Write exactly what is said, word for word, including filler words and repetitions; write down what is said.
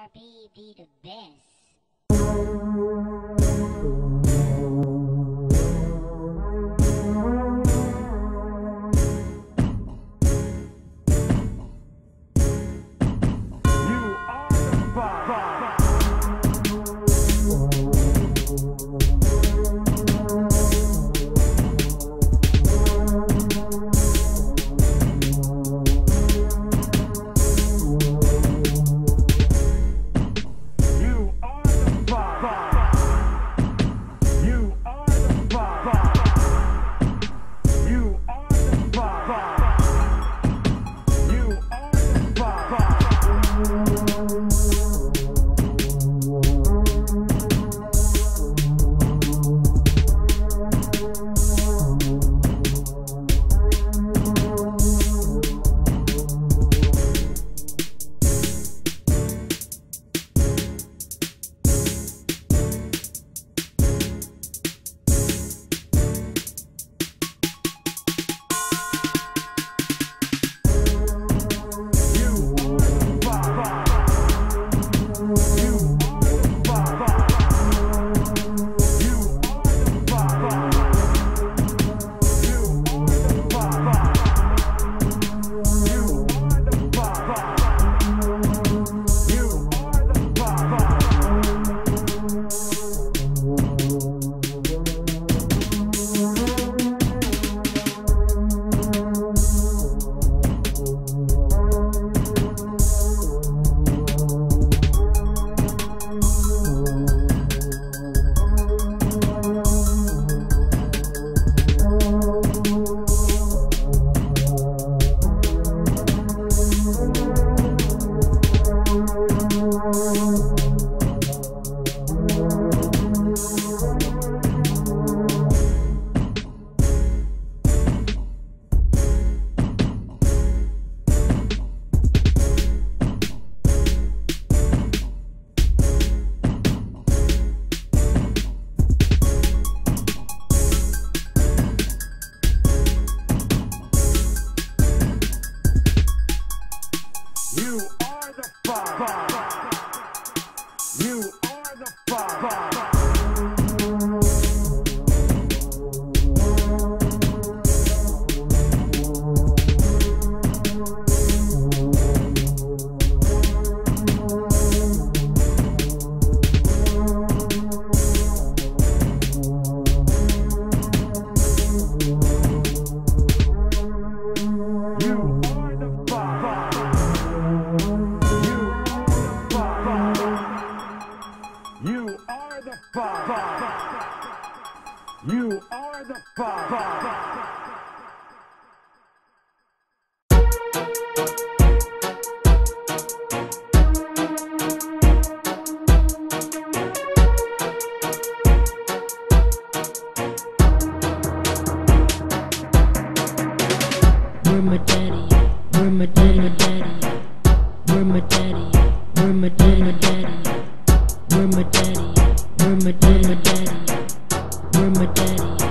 R P be the best. You are the father. You are the father. You are the father. You are the father. Where my daddy? Where my daddy? My daddy? Where my daddy? Where my daddy? My daddy? Where my daddy? Where my daddy? My daddy? Where my daddy?